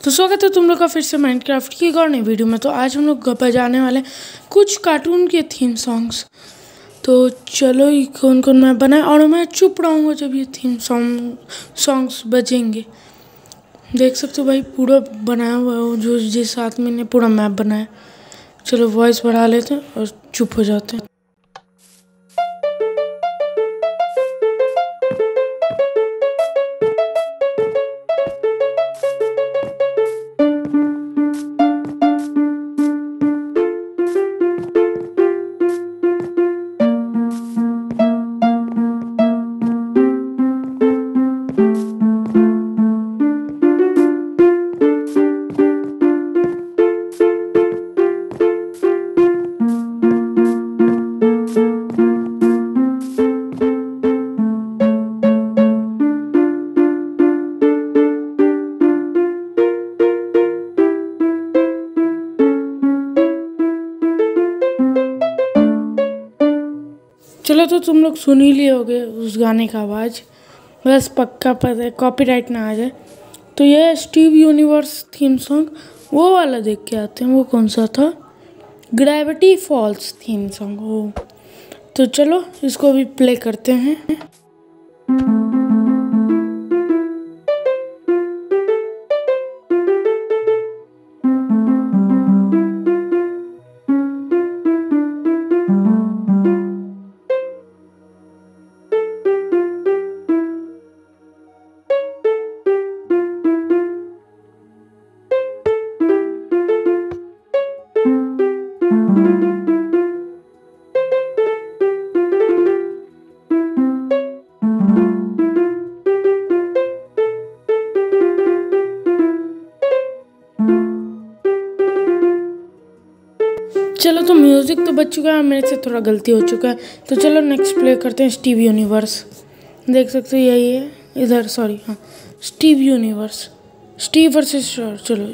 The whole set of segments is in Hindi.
तो स्वागत है तुम लोग का फिर से माइनक्राफ्ट की एक और नई वीडियो में। तो आज हम लोग बजाने वाले कुछ कार्टून के थीम सॉन्ग्स। तो चलो ये कौन कौन मैं बनाए, और मैं चुप रहूँगा जब ये थीम सॉन्ग्स बजेंगे। देख सकते हो भाई, पूरा बनाया हुआ है जो जिस साथ मैंने पूरा मैप बनाया। चलो वॉइस बढ़ा लेते हैं और चुप हो जाते हैं। चलो तो तुम लोग सुन ही लिए होगे उस गाने का आवाज़, बस पक्का पता है कॉपीराइट ना आ जाए। तो ये स्टीव यूनिवर्स थीम सॉन्ग वो वाला देख के आते हैं। वो कौन सा था? Gravity Falls theme song. वो तो चलो इसको भी प्ले करते हैं। चलो तो म्यूज़िक तो बच चुका है, मेरे से थोड़ा गलती हो चुका है। तो चलो नेक्स्ट प्ले करते हैं स्टीव यूनिवर्स। देख सकते हो यही है इधर, सॉरी हाँ, Steven Universe, Steve versus sure. चलो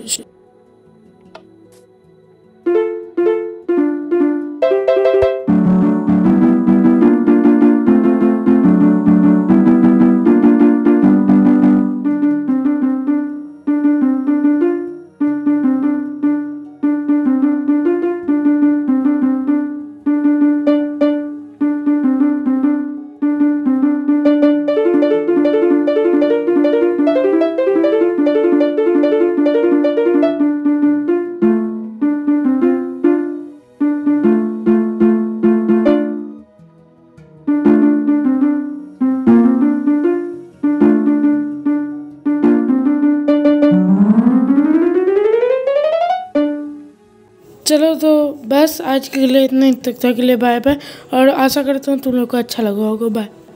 चलो तो बस आज के लिए इतना ही तक के लिए बाय बाय, और आशा करता हूँ तुम लोग को अच्छा लगा होगा। बाय।